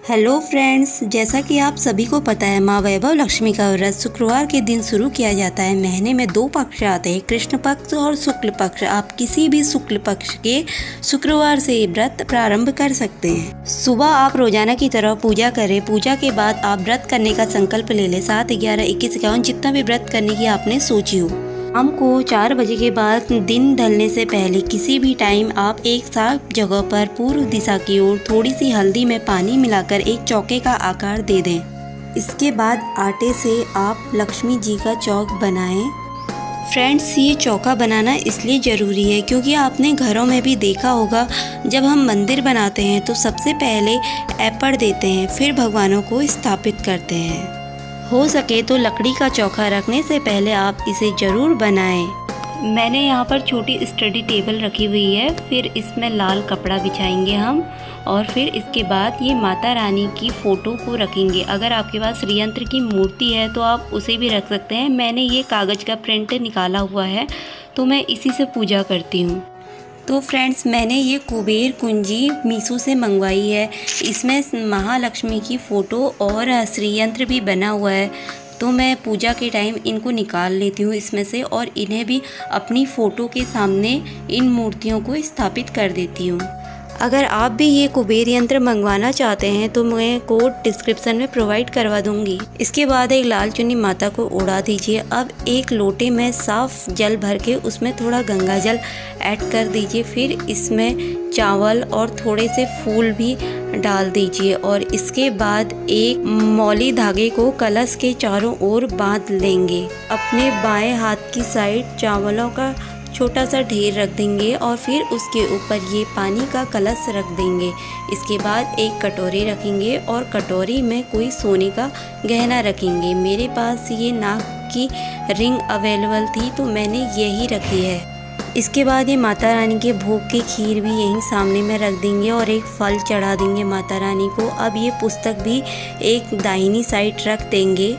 Hello friends, जैसा कि आप सभी को पता है, माँ वैभव लक्ष्मी का व्रत शुक्रवार के दिन शुरू किया जाता है। महीने में 2 पक्ष आते हैं, कृष्ण पक्ष और शुक्ल पक्ष। आप किसी भी शुक्ल पक्ष के शुक्रवार से व्रत प्रारंभ कर सकते हैं। सुबह आप रोजाना की तरह पूजा करें। पूजा के बाद आप व्रत करने का संकल्प ले लें। 7, 11, 21, 51 जितना भी व्रत करने की आपने सोची हो। शाम को 4 बजे के बाद दिन ढलने से पहले किसी भी टाइम आप एक साफ जगह पर पूर्व दिशा की ओर थोड़ी सी हल्दी में पानी मिलाकर एक चौके का आकार दे दें। इसके बाद आटे से आप लक्ष्मी जी का चौक बनाएं। फ्रेंड्स, ये चौका बनाना इसलिए ज़रूरी है क्योंकि आपने घरों में भी देखा होगा, जब हम मंदिर बनाते हैं तो सबसे पहले ऐपड़ देते हैं, फिर भगवानों को स्थापित करते हैं। हो सके तो लकड़ी का चौका रखने से पहले आप इसे ज़रूर बनाएं। मैंने यहाँ पर छोटी स्टडी टेबल रखी हुई है, फिर इसमें लाल कपड़ा बिछाएंगे हम, और फिर इसके बाद ये माता रानी की फ़ोटो को रखेंगे। अगर आपके पास श्रीयंत्र की मूर्ति है तो आप उसे भी रख सकते हैं। मैंने ये कागज़ का प्रिंट निकाला हुआ है तो मैं इसी से पूजा करती हूँ। तो फ्रेंड्स, मैंने ये कुबेर कुंजी मीशो से मंगवाई है। इसमें महालक्ष्मी की फ़ोटो और श्रीयंत्र भी बना हुआ है। तो मैं पूजा के टाइम इनको निकाल लेती हूँ इसमें से, और इन्हें भी अपनी फ़ोटो के सामने इन मूर्तियों को स्थापित कर देती हूँ। अगर आप भी ये कुबेर यंत्र मंगवाना चाहते हैं तो मैं कोड डिस्क्रिप्शन में प्रोवाइड करवा दूंगी। इसके बाद एक लाल चुन्नी माता को उड़ा दीजिए। अब एक लोटे में साफ जल भर के उसमें थोड़ा गंगा जल ऐड कर दीजिए। फिर इसमें चावल और थोड़े से फूल भी डाल दीजिए, और इसके बाद एक मौली धागे को कलश के चारों ओर बांध लेंगे। अपने बाएं हाथ की साइड चावलों का छोटा सा ढेर रख देंगे और फिर उसके ऊपर ये पानी का कलश रख देंगे। इसके बाद एक कटोरी रखेंगे और कटोरी में कोई सोने का गहना रखेंगे। मेरे पास ये नाक की रिंग अवेलेबल थी तो मैंने यही रखी है। इसके बाद ये माता रानी के भोग की खीर भी यहीं सामने में रख देंगे और एक फल चढ़ा देंगे माता रानी को। अब ये पुस्तक भी एक दाहिनी साइड रख देंगे।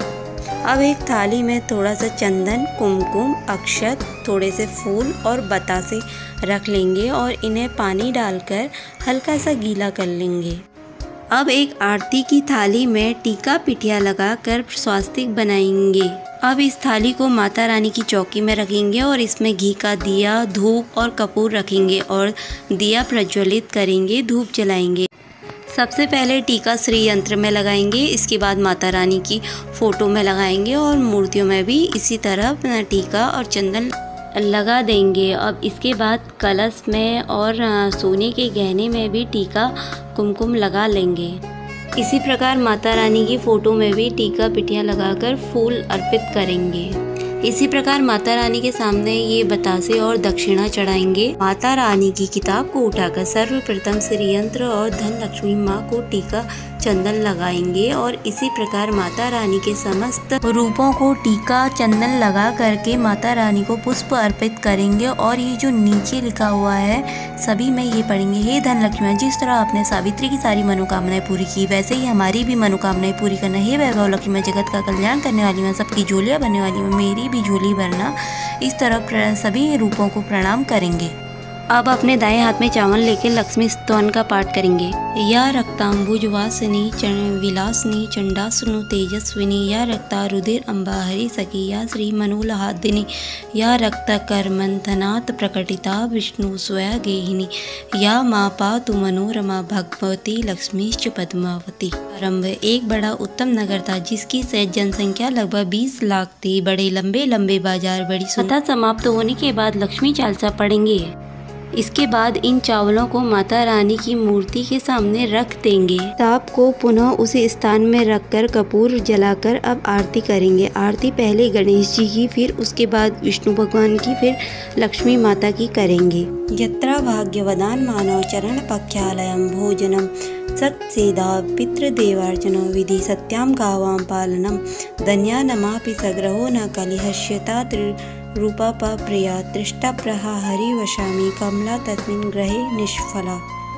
अब एक थाली में थोड़ा सा चंदन, कुमकुम, अक्षत, थोड़े से फूल और बतासे रख लेंगे और इन्हें पानी डालकर हल्का सा गीला कर लेंगे। अब एक आरती की थाली में टीका पिठिया लगाकर स्वास्तिक बनाएंगे। अब इस थाली को माता रानी की चौकी में रखेंगे और इसमें घी का दिया, धूप और कपूर रखेंगे और दिया प्रज्वलित करेंगे, धूप जलाएंगे। सबसे पहले टीका श्री यंत्र में लगाएंगे, इसके बाद माता रानी की फ़ोटो में लगाएंगे और मूर्तियों में भी इसी तरह टीका और चंदन लगा देंगे। अब इसके बाद कलश में और सोने के गहने में भी टीका कुमकुम लगा लेंगे। इसी प्रकार माता रानी की फ़ोटो में भी टीका पिठिया लगाकर फूल अर्पित करेंगे। इसी प्रकार माता रानी के सामने ये बतासे और दक्षिणा चढ़ाएंगे। माता रानी की किताब को उठाकर सर्वप्रथम श्रीयंत्र और धन लक्ष्मी माँ को टीका चंदन लगाएंगे और इसी प्रकार माता रानी के समस्त रूपों को टीका चंदन लगा करके माता रानी को पुष्प अर्पित करेंगे। और ये जो नीचे लिखा हुआ है सभी में ये पढ़ेंगे, हे धन लक्ष्मी, जिस तरह आपने सावित्री की सारी मनोकामनाएं पूरी की वैसे ही हमारी भी मनोकामनाएं पूरी करना। हे वैभव लक्ष्मी, जगत का कल्याण करने वाली मैं, सबकी झोलियाँ भरने वाली मैं, मेरी भी झोली भरना। इस तरह सभी रूपों को प्रणाम करेंगे। अब अपने दाएं हाथ में चावल लेकर लक्ष्मी स्तवन का पाठ करेंगे। या रक्तांबुज वासिनी विलासिनी चंडासुनु तेजस्विनी, या रक्ता रुधिर अम्बा हरि सखी, या श्री मनोलहादिनी, या रक्त करमंथनात् प्रकटिता विष्णु स्वया गेहिनी, या माँ पातु मनोरमा भगवती लक्ष्मीश्च पद्मावती। आरंभ। एक बड़ा उत्तम नगर था जिसकी जनसंख्या लगभग 20 लाख थी। बड़े लंबे लंबे बाजार, बड़ी सुधा समाप्त होने के बाद लक्ष्मी चालीसा पढ़ेंगे। इसके बाद इन चावलों को माता रानी की मूर्ति के सामने रख देंगे। ताप को पुनः उसी स्थान में रखकर कपूर जलाकर अब आरती करेंगे। आरती पहले गणेश जी की, फिर उसके बाद विष्णु भगवान की, फिर लक्ष्मी माता की करेंगे। यत्रा भाग्यवदान मानव चरण पक्षालयम भोजनम सत्सेदा पितृदेवार्चनो विधि सत्याम गावां पालनम धन्या नमापि सग्रहो न कलिहस्यता रूपा प्रिया तृष्टा प्रहा हरि वशामी कमला तस्मिन् ग्रहे निष्फला।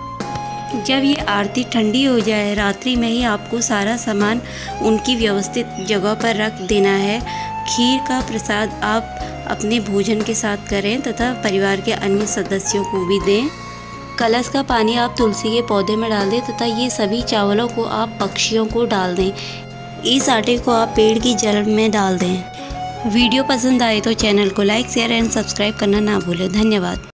जब ये आरती ठंडी हो जाए, रात्रि में ही आपको सारा सामान उनकी व्यवस्थित जगह पर रख देना है। खीर का प्रसाद आप अपने भोजन के साथ करें तथा परिवार के अन्य सदस्यों को भी दें। कलश का पानी आप तुलसी के पौधे में डाल दें तथा ये सभी चावलों को आप पक्षियों को डाल दें। इस आटे को आप पेड़ की जड़ में डाल दें। वीडियो पसंद आए तो चैनल को लाइक, शेयर एंड सब्सक्राइब करना ना भूलें। धन्यवाद।